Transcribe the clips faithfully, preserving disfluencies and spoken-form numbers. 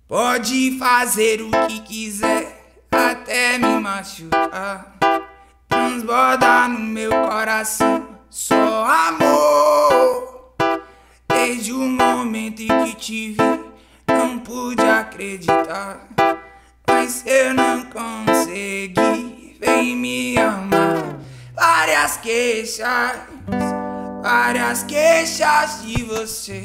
Pode fazer o que quiser, até me machucar. Transborda no meu coração só amor. Desde o momento em que te vi, não pude acreditar. Mas eu não consegui, vem me amar. Várias queixas, várias queixas de você.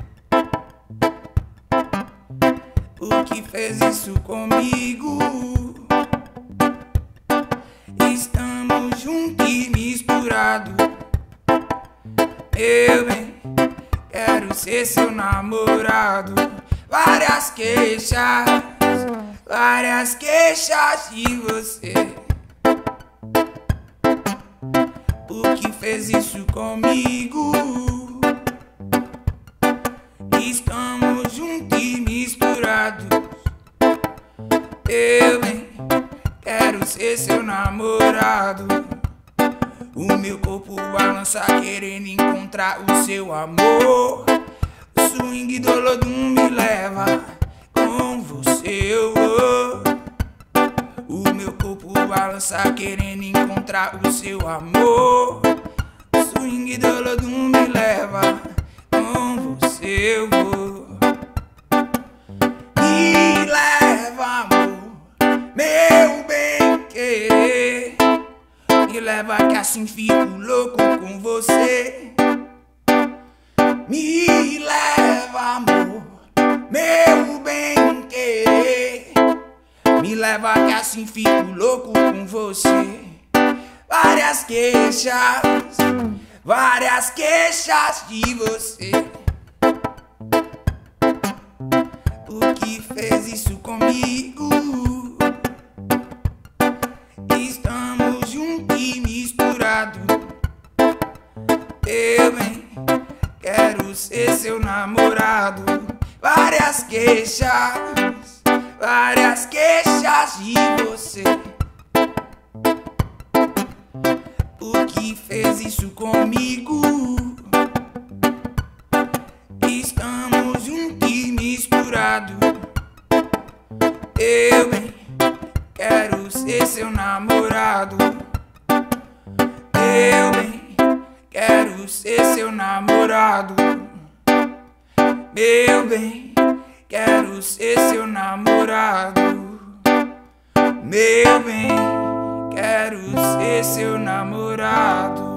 O que fez isso comigo? Estamos juntos e misturados. Eu bem, quero ser seu namorado. Várias queixas, várias queixas de você. O que fez isso comigo? Estamos juntos e misturados. Eu bem, quero ser seu namorado. O meu corpo balança querendo encontrar o seu amor. O swing do Olodum me leva, com você eu vou. O meu corpo balança querendo encontrar o seu amor. O swing do Olodum me leva, com você eu vou. Me leva, amor, meu bem querer. Me leva que assim fico louco com você. Me leva, amor, meu bem querer. Me leva que assim fico louco com você. Várias queixas, várias queixas de você. O que fez isso comigo? Estamos juntos e misturados. Eu bem, quero ser seu namorado. Várias queixas, várias queixas de você. O que fez isso comigo? Estamos juntos e misturados. Eu bem, quero ser seu namorado. Eu bem, quero ser seu namorado. Meu bem, quero ser seu namorado. Meu bem, quero ser seu namorado.